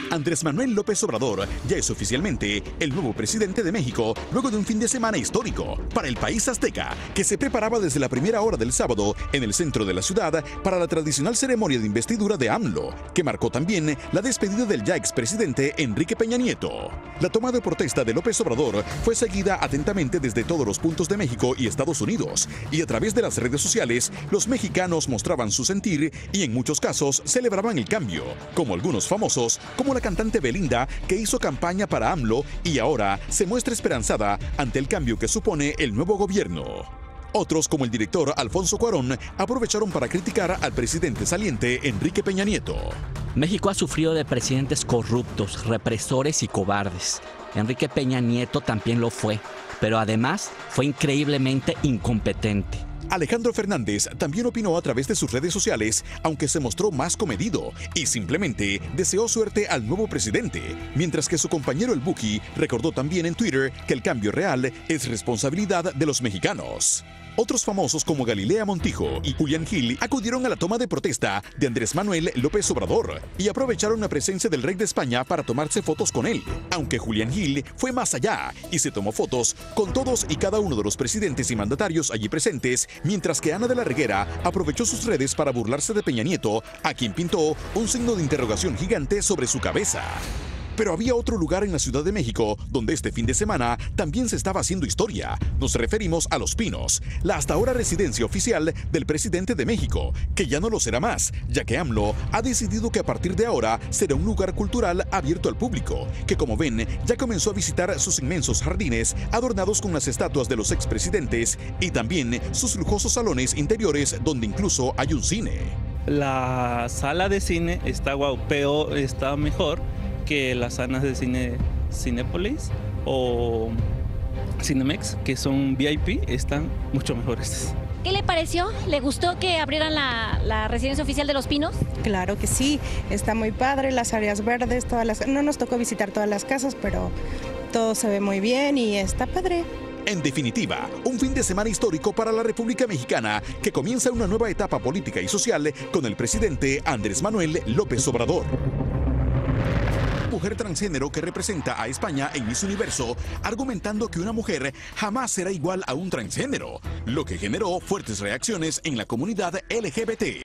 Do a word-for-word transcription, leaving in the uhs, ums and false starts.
Andrés Manuel López Obrador ya es oficialmente el nuevo presidente de México luego de un fin de semana histórico para el país azteca, que se preparaba desde la primera hora del sábado en el centro de la ciudad para la tradicional ceremonia de investidura de AMLO, que marcó también la despedida del ya expresidente Enrique Peña Nieto. La toma de protesta de López Obrador fue seguida atentamente desde todos los puntos de México y Estados Unidos, y a través de las redes sociales los mexicanos mostraban su sentir y en muchos casos celebraban el cambio, como algunos famosos, como la cantante Belinda, que hizo campaña para AMLO y ahora se muestra esperanzada ante el cambio que supone el nuevo gobierno. Otros, como el director Alfonso Cuarón, aprovecharon para criticar al presidente saliente Enrique Peña Nieto. México ha sufrido de presidentes corruptos, represores y cobardes. Enrique Peña Nieto también lo fue, pero además fue increíblemente incompetente. Alejandro Fernández también opinó a través de sus redes sociales, aunque se mostró más comedido y simplemente deseó suerte al nuevo presidente, mientras que su compañero el Buki recordó también en Twitter que el cambio real es responsabilidad de los mexicanos. Otros famosos como Galilea Montijo y Julián Gil acudieron a la toma de protesta de Andrés Manuel López Obrador y aprovecharon la presencia del rey de España para tomarse fotos con él, aunque Julián Gil fue más allá y se tomó fotos con todos y cada uno de los presidentes y mandatarios allí presentes, mientras que Ana de la Reguera aprovechó sus redes para burlarse de Peña Nieto, a quien pintó un signo de interrogación gigante sobre su cabeza. Pero había otro lugar en la Ciudad de México donde este fin de semana también se estaba haciendo historia. Nos referimos a Los Pinos, la hasta ahora residencia oficial del presidente de México, que ya no lo será más, ya que AMLO ha decidido que a partir de ahora será un lugar cultural abierto al público, que como ven ya comenzó a visitar sus inmensos jardines adornados con las estatuas de los expresidentes y también sus lujosos salones interiores donde incluso hay un cine. La sala de cine está guau, peor, está mejor que las salas de cine Cinépolis o Cinemex, que son V I P, están mucho mejores. ¿Qué le pareció? ¿Le gustó que abrieran la, la residencia oficial de Los Pinos? Claro que sí, está muy padre, las áreas verdes, todas las, no nos tocó visitar todas las casas, pero todo se ve muy bien y está padre. En definitiva, un fin de semana histórico para la República Mexicana, que comienza una nueva etapa política y social con el presidente Andrés Manuel López Obrador. Mujer transgénero que representa a España en Miss Universo, argumentando que una mujer jamás será igual a un transgénero, lo que generó fuertes reacciones en la comunidad L G B T.